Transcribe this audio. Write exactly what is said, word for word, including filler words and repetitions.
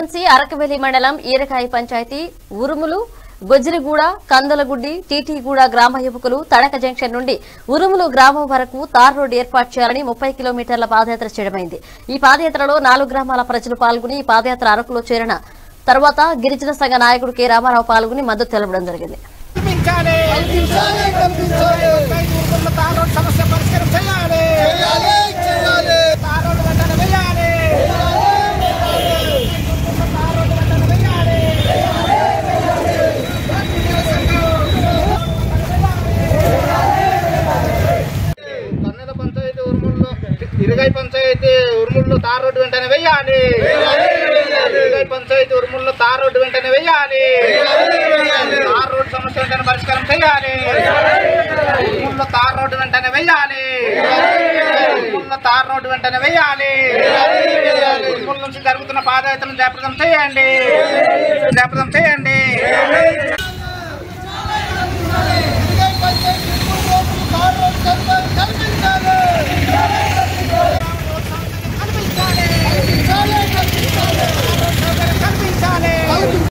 GVMC అరకవెల్లి మండలం ఈరకాయ పంచాయతీ ఉరుములు గొజ్జిరిగూడ కందలగుడ్డి టీటీగూడ గ్రామ యువకులు తడక జంక్షన్ నుండి ఉరుములు గ్రామం వరకు తార్ రోడ్డు ఏర్పాటు చేయాలని ముప్పై కిలోమీటర్ల పాదయాత్ర చేయడమైంది। ఈ పాదయాత్రలో నాలుగు గ్రామాల ప్రజలు పాల్గొని ఈ పాదయాత్ర అరకులో చేరిన తర్వాత గిరిజన సంఘ నాయకుడు కె రామారావు పాల్గొని మద్దతు తెలపడం జరిగింది। ఇరగై పంచాయతీ ఉరుముల్లో తార్ రోడ్డు వెంటనే వెయ్యాలి। ఇరగై పంచాయతీ ఉరుముల్లో తార్ రోడ్డు వెంటనే వెయ్యాలి। తార్ రోడ్డు సమస్య వెంటనే పరిష్కారం చేయాలి। ఉరుముల్లో తార్ రోడ్డు వెంటనే వెయ్యాలి। ఉరుముల్లో తార్ రోడ్డు వెంటనే వెయ్యాలి। ఉరుముల నుంచి జరుగుతున్న పాదయాత్రను జయప్రదం చేయండి జయప్రదం చేయండి।